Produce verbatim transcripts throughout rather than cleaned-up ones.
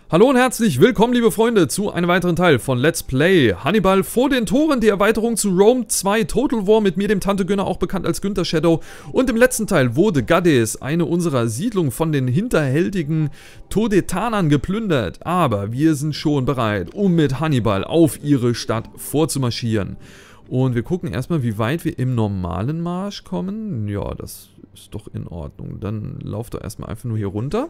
Hallo und herzlich willkommen, liebe Freunde, zu einem weiteren Teil von Let's Play Hannibal vor den Toren, die Erweiterung zu Rome zwei Total War mit mir, dem Tante Gönner, auch bekannt als Günther Shadow. Und im letzten Teil wurde Gades, eine unserer Siedlungen, von den hinterhältigen Todetanern geplündert. Aber wir sind schon bereit, um mit Hannibal auf ihre Stadt vorzumarschieren. Und wir gucken erstmal, wie weit wir im normalen Marsch kommen. Ja, das ist doch in Ordnung. Dann lauft doch erstmal einfach nur hier runter.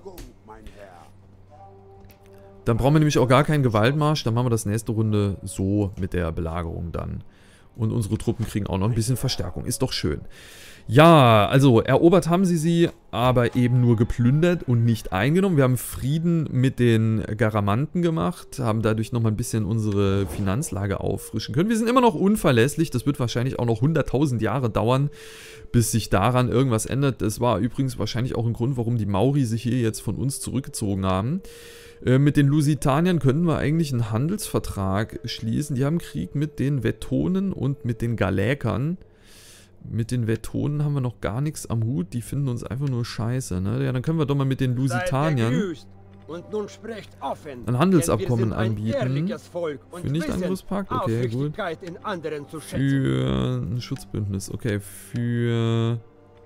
Dann brauchen wir nämlich auch gar keinen Gewaltmarsch. Dann machen wir das nächste Runde so mit der Belagerung dann. Und unsere Truppen kriegen auch noch ein bisschen Verstärkung. Ist doch schön. Ja, also erobert haben sie sie, aber eben nur geplündert und nicht eingenommen. Wir haben Frieden mit den Garamanten gemacht, haben dadurch nochmal ein bisschen unsere Finanzlage auffrischen können. Wir sind immer noch unverlässlich. Das wird wahrscheinlich auch noch hunderttausend Jahre dauern, bis sich daran irgendwas ändert. Das war übrigens wahrscheinlich auch ein Grund, warum die Mauri sich hier jetzt von uns zurückgezogen haben. Mit den Lusitaniern könnten wir eigentlich einen Handelsvertrag schließen. Die haben Krieg mit den Vettonen und mit den Galäkern. Mit den Vettonen haben wir noch gar nichts am Hut. Die finden uns einfach nur scheiße, ne? Ja, dann können wir doch mal mit den Lusitaniern ein Handelsabkommen anbieten. Für Nicht-Angriffspakt? Okay, gut. Für ein Schutzbündnis. Okay, für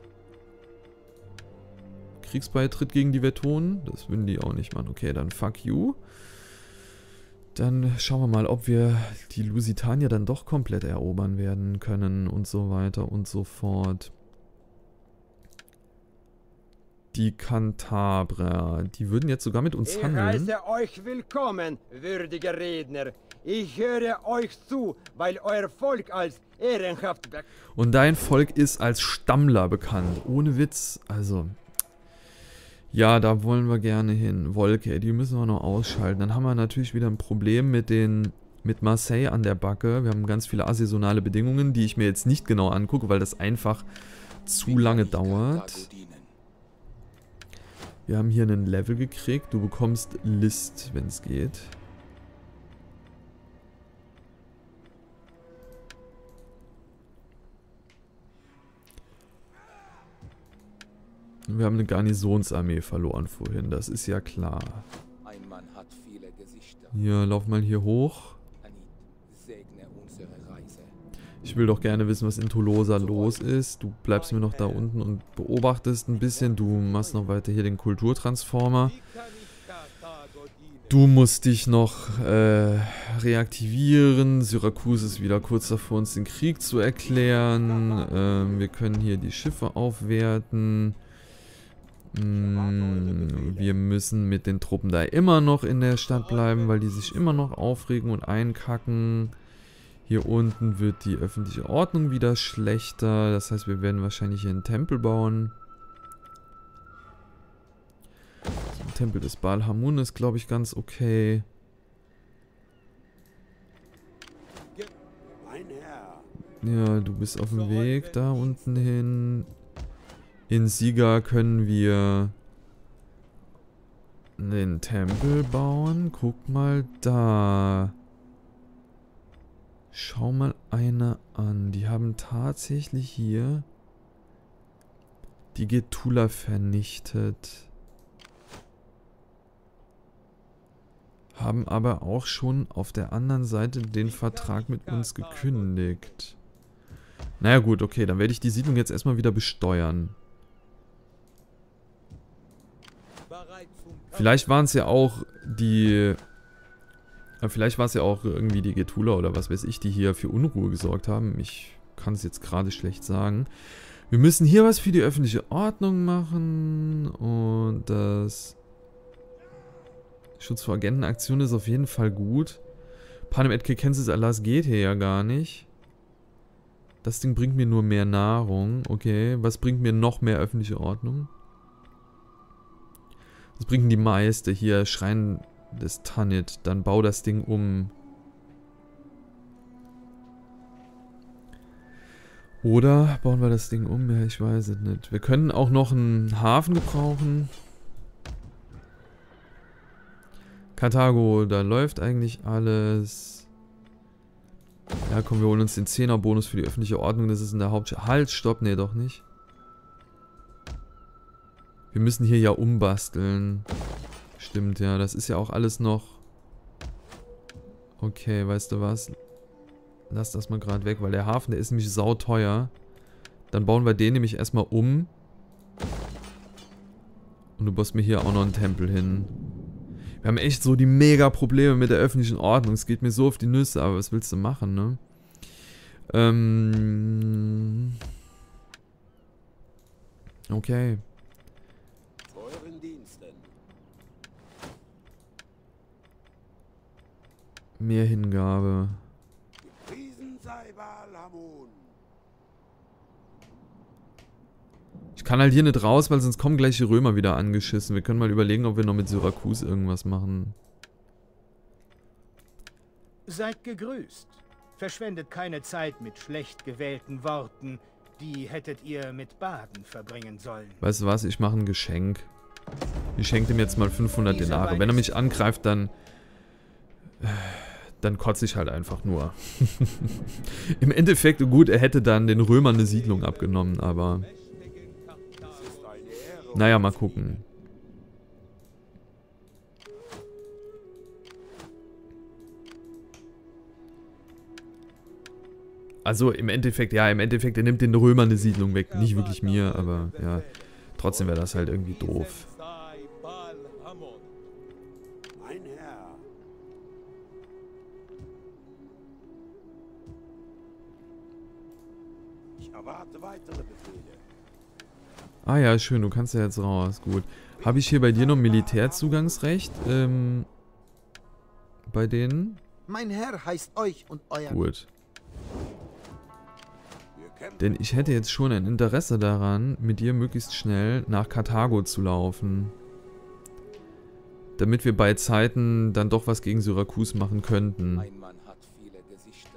Kriegsbeitritt gegen die Vettonen. Das würden die auch nicht machen. Okay, dann fuck you. Dann schauen wir mal, ob wir die Lusitanier dann doch komplett erobern werden können und so weiter und so fort. Die Kantabrer, die würden jetzt sogar mit uns handeln. Ich heiße euch willkommen, würdiger Redner. Ich höre euch zu, weil euer Volk als ehrenhaft... Und dein Volk ist als Stammler bekannt. Ohne Witz, also... Ja, da wollen wir gerne hin. Wolke, die müssen wir noch ausschalten. Dann haben wir natürlich wieder ein Problem mit den mit Marseille an der Backe. Wir haben ganz viele assaisonale Bedingungen, die ich mir jetzt nicht genau angucke, weil das einfach zu lange dauert. Wir haben hier einen Level gekriegt. Du bekommst List, wenn es geht. Wir haben eine Garnisonsarmee verloren vorhin, das ist ja klar. Ein Mann hat viele Gesichter. Ja, lauf mal hier hoch. Segne unsere Reise. Ich will doch gerne wissen, was in Tolosa los ist. Du bleibst mir noch da unten und beobachtest ein bisschen. Du machst noch weiter hier den Kulturtransformer. Du musst dich noch äh, reaktivieren. Syrakus ist wieder kurz davor, uns den Krieg zu erklären. Ähm, wir können hier die Schiffe aufwerten. Wir müssen mit den Truppen da immer noch in der Stadt bleiben, weil die sich immer noch aufregen und einkacken. Hier unten wird die öffentliche Ordnung wieder schlechter. Das heißt, wir werden wahrscheinlich hier einen Tempel bauen. Der Tempel des Baal Hamun ist, glaube ich, ganz okay. Ja, du bist auf dem Weg da unten hin. In Siga können wir den Tempel bauen. Guck mal da. Schau mal eine an. Die haben tatsächlich hier die Getula vernichtet. Haben aber auch schon auf der anderen Seite den Vertrag mit uns gekündigt. Naja gut, okay, dann werde ich die Siedlung jetzt erstmal wieder besteuern. Vielleicht waren es ja auch die... Vielleicht war es ja auch irgendwie die Getula oder was weiß ich, die hier für Unruhe gesorgt haben. Ich kann es jetzt gerade schlecht sagen. Wir müssen hier was für die öffentliche Ordnung machen. Und das... Schutz vor Agentenaktion ist auf jeden Fall gut. Panem et Circenses Alas geht hier ja gar nicht. Das Ding bringt mir nur mehr Nahrung. Okay, was bringt mir noch mehr öffentliche Ordnung? Das bringen die meiste hier, Schrein des Tanit. Dann bau das Ding um. Oder bauen wir das Ding um? Ja, ich weiß es nicht. Wir können auch noch einen Hafen gebrauchen. Karthago, da läuft eigentlich alles. Ja, komm, wir holen uns den Zehner-Bonus für die öffentliche Ordnung. Das ist in der Hauptstadt. Halt, stopp, nee, doch nicht. Wir müssen hier ja umbasteln. Stimmt, ja. Das ist ja auch alles noch... Okay, weißt du was? Lass das mal gerade weg, weil der Hafen, der ist nämlich sauteuer. Dann bauen wir den nämlich erstmal um. Und du baust mir hier auch noch einen Tempel hin. Wir haben echt so die mega Probleme mit der öffentlichen Ordnung. Es geht mir so auf die Nüsse, aber was willst du machen, ne? Ähm... Okay. Mehr Hingabe. Ich kann halt hier nicht raus, weil sonst kommen gleich die Römer wieder angeschissen. Wir können mal überlegen, ob wir noch mit Syrakus irgendwas machen. Seid gegrüßt. Verschwendet keine Zeit mit schlecht gewählten Worten. Die hättet ihr mit Baden verbringen sollen. Weißt du was? Ich mache ein Geschenk. Ich schenke ihm jetzt mal fünfhundert Denare. Wenn er mich angreift, dann... Dann kotze ich halt einfach nur. Im Endeffekt, gut, er hätte dann den Römern eine Siedlung abgenommen, aber... Naja, mal gucken. Also im Endeffekt, ja, im Endeffekt, er nimmt den Römern eine Siedlung weg. Nicht wirklich mir, aber ja. Trotzdem wäre das halt irgendwie doof. Ah ja, schön, du kannst ja jetzt raus. Gut. Habe ich hier bei dir noch Militärzugangsrecht? Ähm, bei denen? Mein Herr heißt euch und euer... Gut. Denn ich hätte jetzt schon ein Interesse daran, mit dir möglichst schnell nach Karthago zu laufen. Damit wir bei Zeiten dann doch was gegen Syrakus machen könnten. Ein Mann hat viele Gesichter.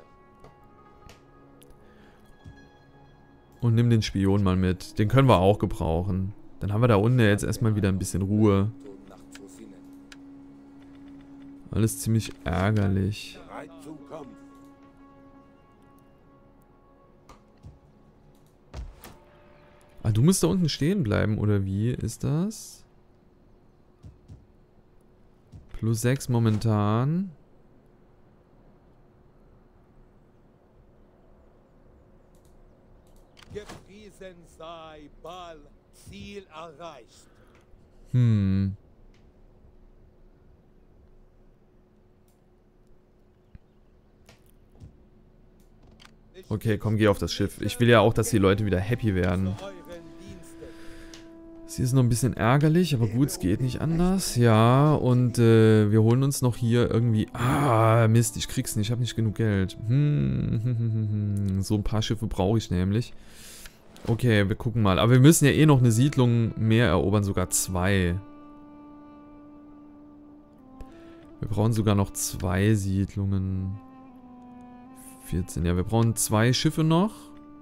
Und nimm den Spion mal mit. Den können wir auch gebrauchen. Dann haben wir da unten jetzt erstmal wieder ein bisschen Ruhe. Alles ziemlich ärgerlich. Ah, du musst da unten stehen bleiben, oder wie ist das? Plus sechs momentan. Gepriesen sei Baal, Ziel erreicht. Hm. Okay, komm, geh auf das Schiff. Ich will ja auch, dass die Leute wieder happy werden. Sie ist noch ein bisschen ärgerlich, aber gut, es geht nicht anders. Ja, und äh, wir holen uns noch hier irgendwie... Ah, Mist, ich krieg's nicht, ich habe nicht genug Geld. Hm, hm, hm, hm, hm. So ein paar Schiffe brauche ich nämlich. Okay, wir gucken mal. Aber wir müssen ja eh noch eine Siedlung mehr erobern, sogar zwei. Wir brauchen sogar noch zwei Siedlungen. vierzehn, ja, wir brauchen zwei Schiffe noch.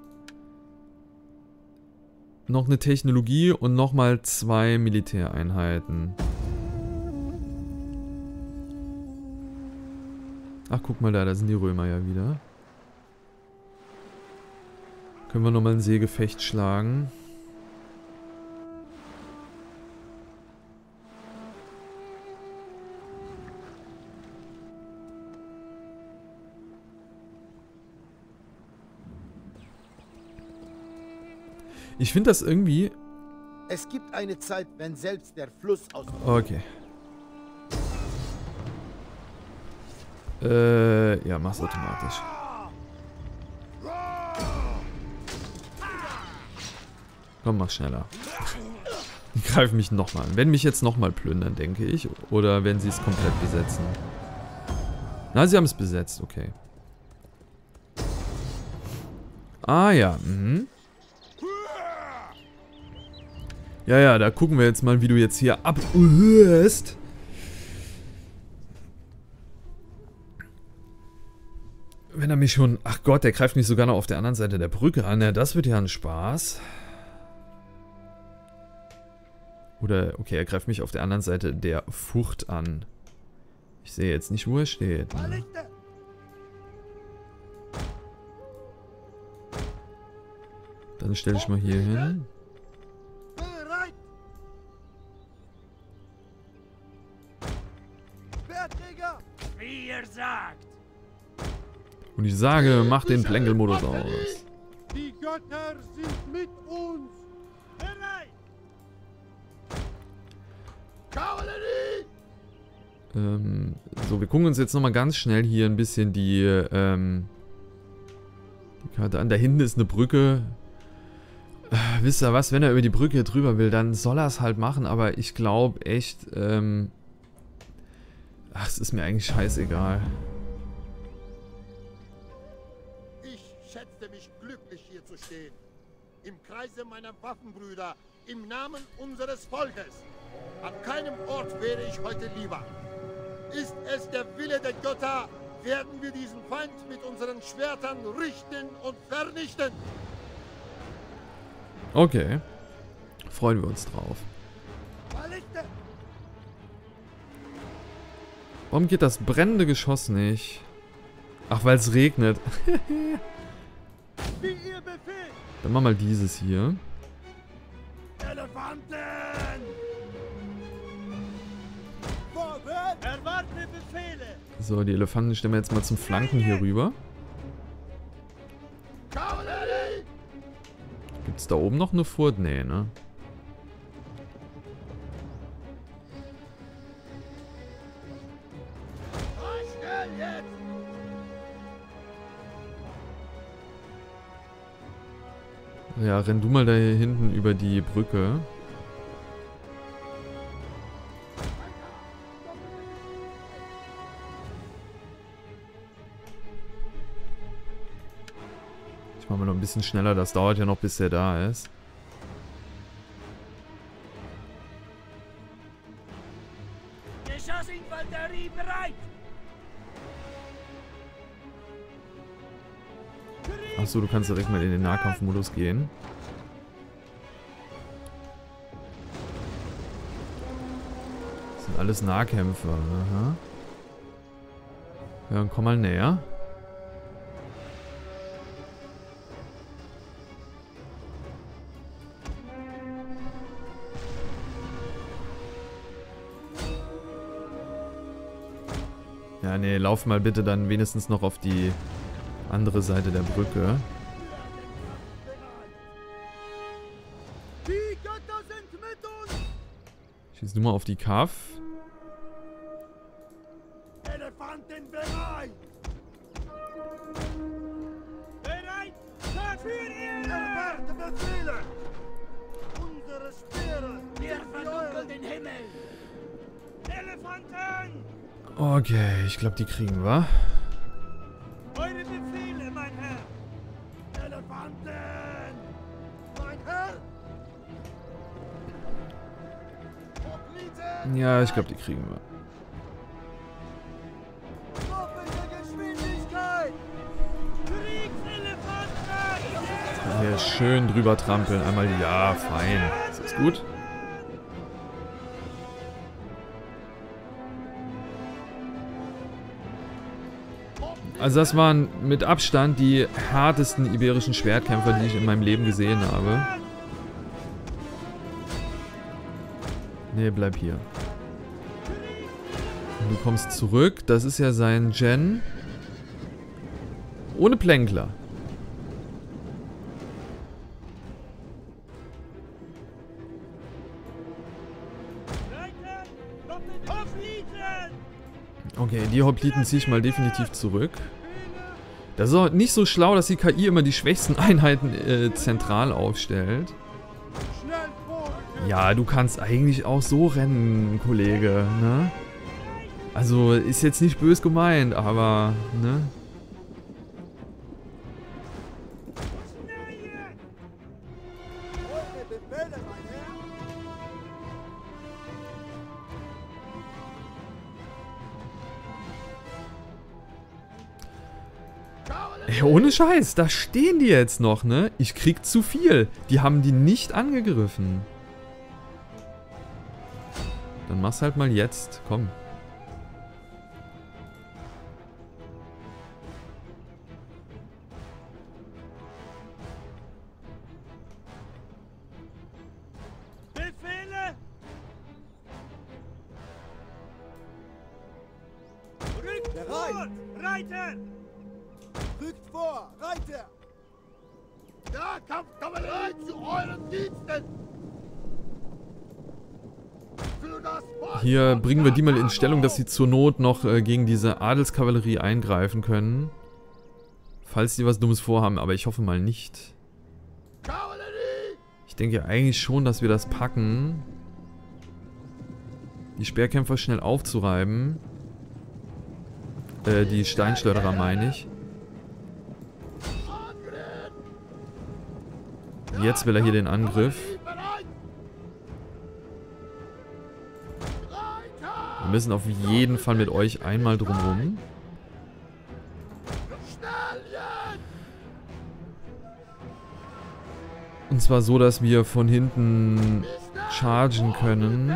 Noch eine Technologie und nochmal zwei Militäreinheiten. Ach, guck mal da, da sind die Römer ja wieder. Können wir nochmal ein Seegefecht schlagen. Ich finde das irgendwie... Es gibt eine Zeit, wenn selbst der Fluss aus... Okay. Äh, ja, mach's automatisch. Komm, mach schneller. Die greifen mich nochmal an. Wenn mich jetzt nochmal plündern, denke ich. Oder wenn sie es komplett besetzen. Na, sie haben es besetzt, okay. Ah ja, mhm. Ja, ja, da gucken wir jetzt mal, wie du jetzt hier abhörst. Wenn er mich schon... Ach Gott, der greift mich sogar noch auf der anderen Seite der Brücke an. Ja, das wird ja ein Spaß. Oder, okay, er greift mich auf der anderen Seite der Furt an. Ich sehe jetzt nicht, wo er steht. Ne? Dann stelle ich mal hier hin. Schwertjäger! Wie ihr sagt. Und ich sage, mach den Plänkelmodus aus. Die Götter sind mit uns. Bereit! Kavallerie! Ähm, so, wir gucken uns jetzt nochmal ganz schnell hier ein bisschen die, ähm, die Karte an. Da hinten ist eine Brücke. Äh, wisst ihr was, wenn er über die Brücke drüber will, dann soll er es halt machen, aber ich glaube echt, ähm, ach, es ist mir eigentlich scheißegal. Ich schätze mich glücklich, hier zu stehen. Im Kreise meiner Waffenbrüder, im Namen unseres Volkes. An keinem Ort wäre ich heute lieber. Ist es der Wille der Götter, werden wir diesen Feind mit unseren Schwertern richten und vernichten. Okay. Freuen wir uns drauf. Vernichte! Warum geht das brennende Geschoss nicht? Ach, weil es regnet. Wie ihr befehlt! Dann machen wir mal dieses hier. Elefanten! Vorwärts! Erwarte Befehle! So, die Elefanten stellen wir jetzt mal zum Flanken hier rüber. Kavallerie! Gibt es da oben noch eine Furt? Nee, ne? Schnell jetzt! Ja, renn du mal da hier hinten über die Brücke. Ich mache mal noch ein bisschen schneller, das dauert ja noch, bis der da ist. Geschossinfanterie bereit! Achso, du kannst direkt mal in den Nahkampfmodus gehen. Das sind alles Nahkämpfer. Aha. Ja, dann komm mal näher. Ja, nee, lauf mal bitte dann wenigstens noch auf die andere Seite der Brücke. Die Götter sind mit uns! Schieß du mal auf die Kaff. Elefanten bereit! Bereit! Für ihr! Erwarte Befehle! Unsere Speere! Wir verdunkeln den Himmel! Elefanten! Okay, ich glaube, die kriegen wir. Eure Befehle, mein Herr! Elefanten! Mein Herr! Hopliten! Ja, ich glaube, die kriegen wir. Doppelte Geschwindigkeit! Kriegselefanten! Hier schön drüber trampeln. Einmal, ja, fein. Ist das gut? Also das waren mit Abstand die härtesten iberischen Schwertkämpfer, die ich in meinem Leben gesehen habe. Nee, bleib hier. Und du kommst zurück. Das ist ja sein Gen. Ohne Plänkler. Okay, die Hopliten ziehe ich mal definitiv zurück. Das ist auch nicht so schlau, dass die K I immer die schwächsten Einheiten äh, zentral aufstellt. Ja, du kannst eigentlich auch so rennen, Kollege, ne? Also, ist jetzt nicht bös gemeint, aber, ne? Eure Befehle, mein Herr! Ey, ohne Scheiß, da stehen die jetzt noch, ne? Ich krieg zu viel. Die haben die nicht angegriffen. Dann mach's halt mal jetzt, komm. Befehle! Bereit! Reiter! Rückt vor! Reiter! Ja, Kampfkavallerie zu euren Diensten! Für das Volk Hier bringen wir die mal in Stellung, dass sie zur Not noch äh, gegen diese Adelskavallerie eingreifen können. Falls die was Dummes vorhaben, aber ich hoffe mal nicht. Kavallerie! Ich denke eigentlich schon, dass wir das packen. Die Speerkämpfer schnell aufzureiben. Äh, die Steinschleuderer meine ich. Jetzt will er hier den Angriff. Wir müssen auf jeden Fall mit euch einmal drumrum. Und zwar so, dass wir von hinten chargen können.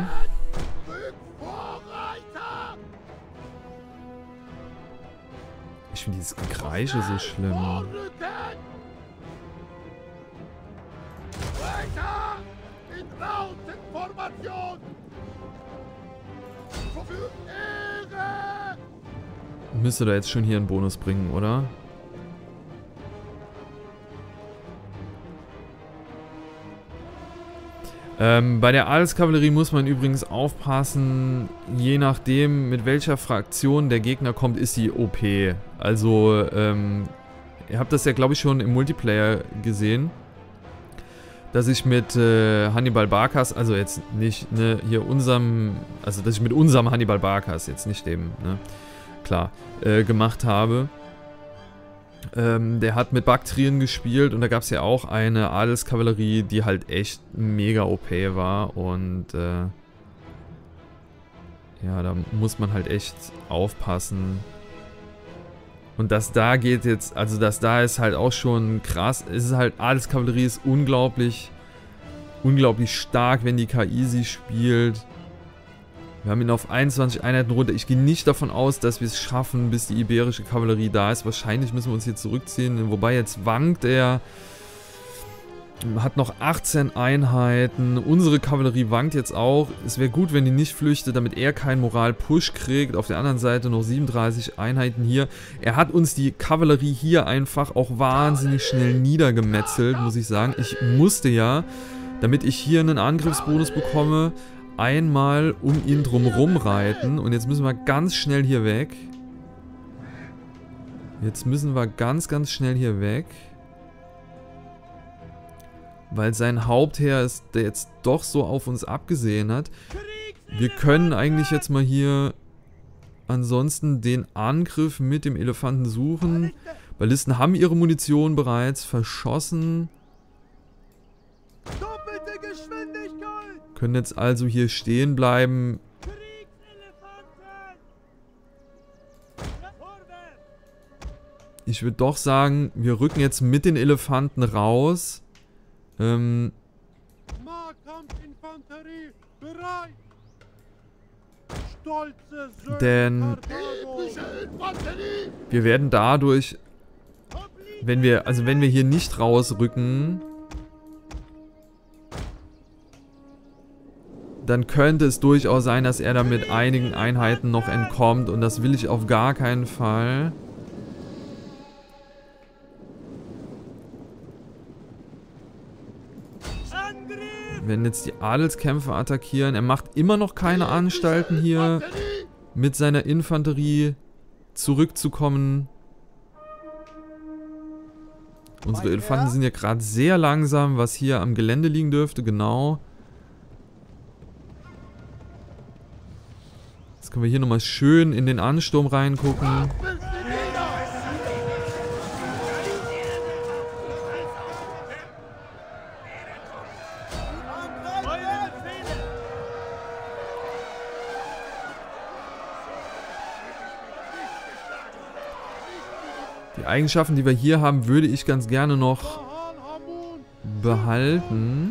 Ich finde dieses Gekreische so schlimm. Müsste da jetzt schon hier einen Bonus bringen, oder? Ähm, bei der Adelskavallerie muss man übrigens aufpassen, je nachdem mit welcher Fraktion der Gegner kommt, ist sie O P. Also, ähm, ihr habt das ja glaube ich schon im Multiplayer gesehen, dass ich mit äh, Hannibal Barkas, also jetzt nicht, ne, hier unserem, also dass ich mit unserem Hannibal Barkas, jetzt nicht dem, ne, klar, äh, gemacht habe. Ähm, der hat mit Baktrien gespielt und da gab es ja auch eine Adelskavallerie, die halt echt mega O P war und äh, ja, da muss man halt echt aufpassen. Und das da geht jetzt, also das da ist halt auch schon krass. Es ist halt, Adelskavallerie ist unglaublich, unglaublich stark, wenn die K I sie spielt. Wir haben ihn auf einundzwanzig Einheiten runter. Ich gehe nicht davon aus, dass wir es schaffen, bis die iberische Kavallerie da ist. Wahrscheinlich müssen wir uns hier zurückziehen. Wobei jetzt wankt er. Hat noch achtzehn Einheiten. Unsere Kavallerie wankt jetzt auch. Es wäre gut, wenn die nicht flüchtet, damit er keinen Moral-Push kriegt. Auf der anderen Seite noch siebenunddreißig Einheiten hier. Er hat uns die Kavallerie hier einfach auch wahnsinnig schnell niedergemetzelt, muss ich sagen. Ich musste ja, damit ich hier einen Angriffsbonus bekomme, einmal um ihn drumherum reiten. Und jetzt müssen wir ganz schnell hier weg. Jetzt müssen wir ganz, ganz schnell hier weg. Weil sein Hauptheer ist, der jetzt doch so auf uns abgesehen hat. Wir können eigentlich jetzt mal hier ansonsten den Angriff mit dem Elefanten suchen. Ballisten haben ihre Munition bereits verschossen. Können jetzt also hier stehen bleiben. Ich würde doch sagen, wir rücken jetzt mit den Elefanten raus. Ähm, denn wir werden dadurch, wenn wir, also wenn wir hier nicht rausrücken, dann könnte es durchaus sein, dass er da mit einigen Einheiten noch entkommt und das will ich auf gar keinen Fall. Wenn jetzt die Adelskämpfer attackieren, er macht immer noch keine Anstalten hier mit seiner Infanterie zurückzukommen. Unsere Elefanten sind ja gerade sehr langsam, was hier am Gelände liegen dürfte, genau. Jetzt können wir hier nochmal schön in den Ansturm reingucken. Die Eigenschaften, die wir hier haben, würde ich ganz gerne noch behalten,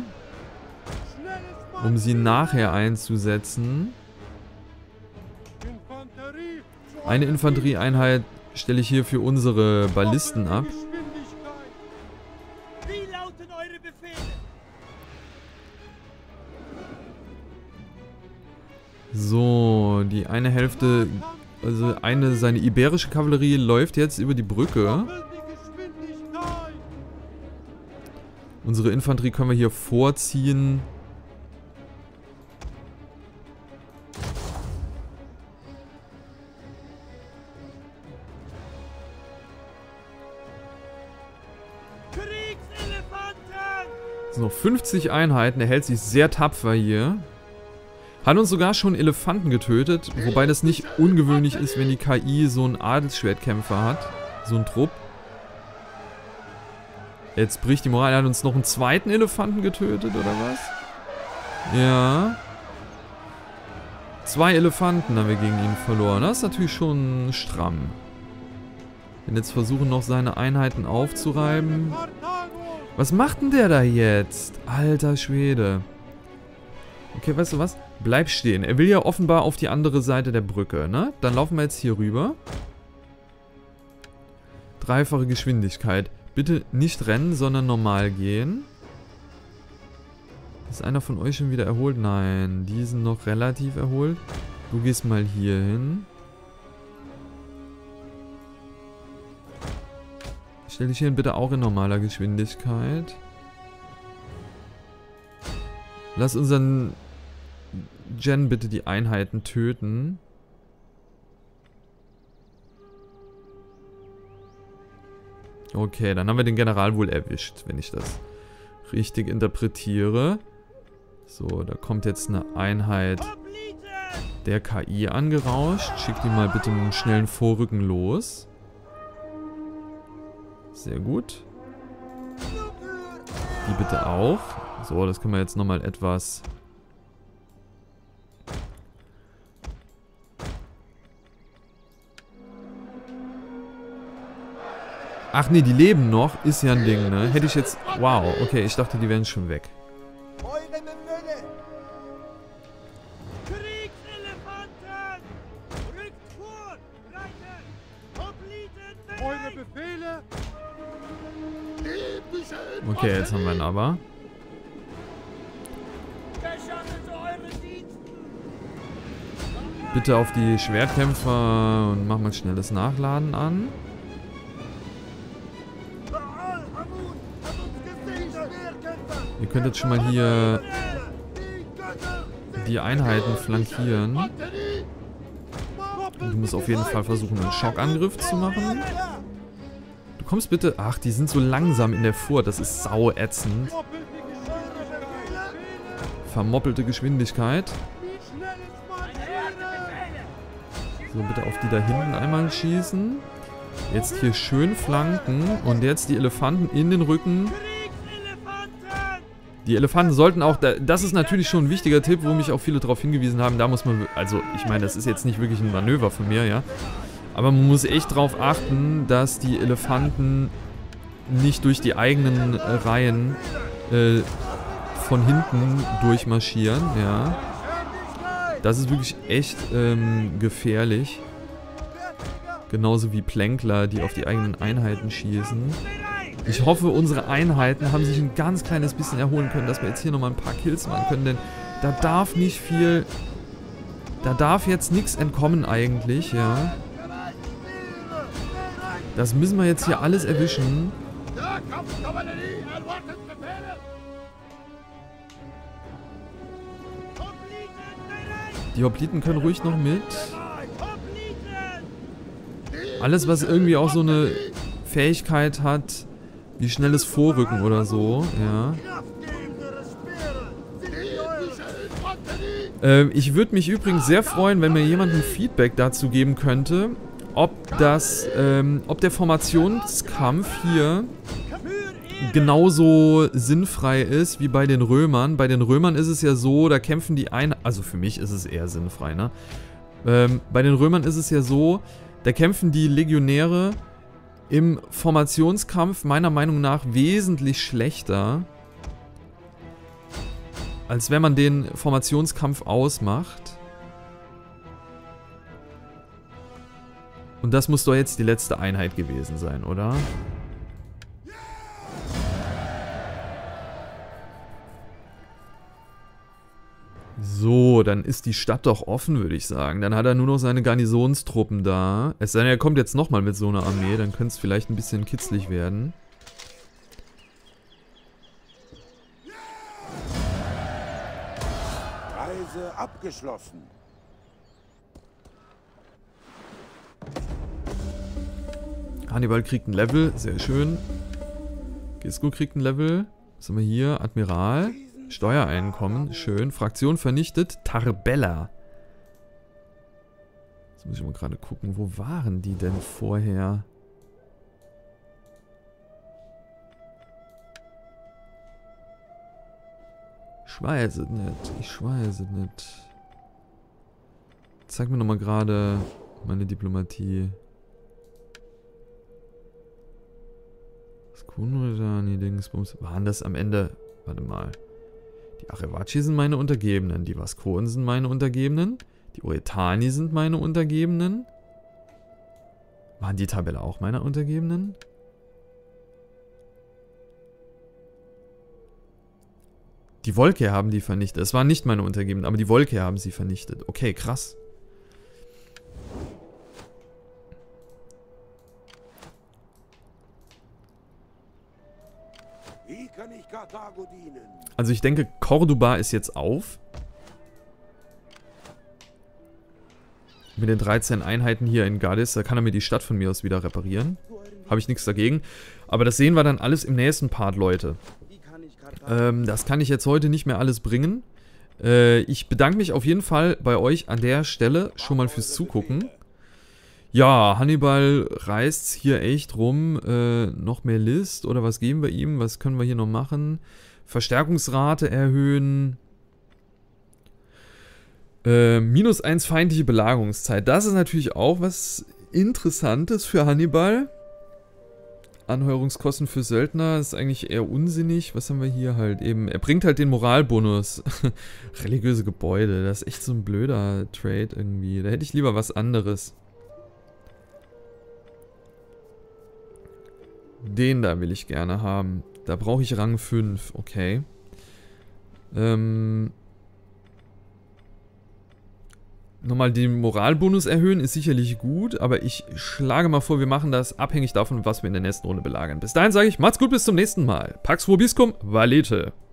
um sie nachher einzusetzen. Eine Infanterieeinheit stelle ich hier für unsere Ballisten ab. So, die eine Hälfte Also eine, seine iberische Kavallerie läuft jetzt über die Brücke. Unsere Infanterie können wir hier vorziehen. Es sind noch fünfzig Einheiten, er hält sich sehr tapfer hier. Hat uns sogar schon Elefanten getötet, wobei das nicht ungewöhnlich ist, wenn die K I so einen Adelsschwertkämpfer hat. So einen Trupp. Jetzt bricht die Moral. Er hat uns noch einen zweiten Elefanten getötet, oder was? Ja. Zwei Elefanten haben wir gegen ihn verloren. Das ist natürlich schon stramm. Wenn jetzt versuchen noch seine Einheiten aufzureiben. Was macht denn der da jetzt? Alter Schwede. Okay, weißt du was? Bleib stehen. Er will ja offenbar auf die andere Seite der Brücke, ne? Dann laufen wir jetzt hier rüber. Dreifache Geschwindigkeit. Bitte nicht rennen, sondern normal gehen. Ist einer von euch schon wieder erholt? Nein, die sind noch relativ erholt. Du gehst mal hier hin. Stell dich hier bitte auch in normaler Geschwindigkeit. Lass unseren Jen bitte die Einheiten töten. Okay, dann haben wir den General wohl erwischt, wenn ich das richtig interpretiere. So, da kommt jetzt eine Einheit der K I angerauscht. Schickt die mal bitte mit einem schnellen Vorrücken los. Sehr gut. Die bitte auch. So, das können wir jetzt nochmal etwas... Ach nee, die leben noch. Ist ja ein Ding, ne? Hätte ich jetzt... Wow, okay, ich dachte, die wären schon weg. Eure Befehle! Kriegselefanten! Rückt vor! Reiter! Hopliten! Eure Befehle! Okay, jetzt haben wir ihn aber. Bitte auf die Schwertkämpfer und mach mal schnell das Nachladen an. Ihr könnt jetzt schon mal hier die Einheiten flankieren. Und du musst auf jeden Fall versuchen, einen Schockangriff zu machen. Du kommst bitte... Ach, die sind so langsam in der Furt. Das ist sau ätzend. Vermoppelte Geschwindigkeit. So, bitte auf die da hinten einmal schießen. Jetzt hier schön flanken. Und jetzt die Elefanten in den Rücken. Die Elefanten sollten auch... Das ist natürlich schon ein wichtiger Tipp, wo mich auch viele darauf hingewiesen haben. Da muss man... Also, ich meine, das ist jetzt nicht wirklich ein Manöver von mir, ja. Aber man muss echt darauf achten, dass die Elefanten nicht durch die eigenen äh, Reihen äh, von hinten durchmarschieren, ja. Das ist wirklich echt ähm, gefährlich. Genauso wie Plänkler, die auf die eigenen Einheiten schießen. Ich hoffe, unsere Einheiten haben sich ein ganz kleines bisschen erholen können, dass wir jetzt hier nochmal ein paar Kills machen können, denn da darf nicht viel... Da darf jetzt nichts entkommen eigentlich, ja. Das müssen wir jetzt hier alles erwischen. Die Hopliten können ruhig noch mit. Alles, was irgendwie auch so eine Fähigkeit hat, wie schnelles Vorrücken oder so, ja. Ähm, ich würde mich übrigens sehr freuen, wenn mir jemand ein Feedback dazu geben könnte, ob das, ähm, ob der Formationskampf hier genauso sinnfrei ist wie bei den Römern. Bei den Römern ist es ja so, da kämpfen die ein... Also für mich ist es eher sinnfrei, ne? Ähm, bei den Römern ist es ja so, da kämpfen die Legionäre im Formationskampf meiner Meinung nach wesentlich schlechter, als wenn man den Formationskampf ausmacht. Und das muss doch jetzt die letzte Einheit gewesen sein, oder? So, dann ist die Stadt doch offen, würde ich sagen. Dann hat er nur noch seine Garnisonstruppen da. Es sei denn, er kommt jetzt nochmal mit so einer Armee. Dann könnte es vielleicht ein bisschen kitzlig werden. Reise abgeschlossen. Hannibal kriegt ein Level, sehr schön. Gisco kriegt ein Level. Was haben wir hier? Admiral. Steuereinkommen, schön. Fraktion vernichtet. Tarbella. Jetzt muss ich mal gerade gucken, wo waren die denn vorher? Ich weiß es nicht. Ich weiß es nicht. Zeig mir nochmal gerade meine Diplomatie. Kunudani, Dingsbums. Waren das am Ende... Warte mal. Die Arevaci sind meine Untergebenen. Die Vasconen sind meine Untergebenen. Die Oretani sind meine Untergebenen. Waren die Tabelle auch meine Untergebenen? Die Wolke haben die vernichtet. Es waren nicht meine Untergebenen, aber die Wolke haben sie vernichtet. Okay, krass. Wie kann ich Karthago dienen? Also ich denke, Cordoba ist jetzt auf. Mit den dreizehn Einheiten hier in Gades, da kann er mir die Stadt von mir aus wieder reparieren. Habe ich nichts dagegen. Aber das sehen wir dann alles im nächsten Part, Leute. Ähm, das kann ich jetzt heute nicht mehr alles bringen. Äh, ich bedanke mich auf jeden Fall bei euch an der Stelle schon mal fürs Zugucken. Ja, Hannibal reißt hier echt rum. Äh, noch mehr List oder was geben wir ihm? Was können wir hier noch machen? Verstärkungsrate erhöhen. Äh, minus eins feindliche Belagerungszeit. Das ist natürlich auch was Interessantes für Hannibal. Anheuerungskosten für Söldner ist eigentlich eher unsinnig. Was haben wir hier halt eben? Er bringt halt den Moralbonus. Religiöse Gebäude. Das ist echt so ein blöder Trade irgendwie. Da hätte ich lieber was anderes. Den da will ich gerne haben. Da brauche ich Rang fünf. Okay. Ähm... Nochmal den Moralbonus erhöhen ist sicherlich gut, aber ich schlage mal vor, wir machen das abhängig davon, was wir in der nächsten Runde belagern. Bis dahin sage ich, macht's gut, bis zum nächsten Mal. Pax vobiscum, valete.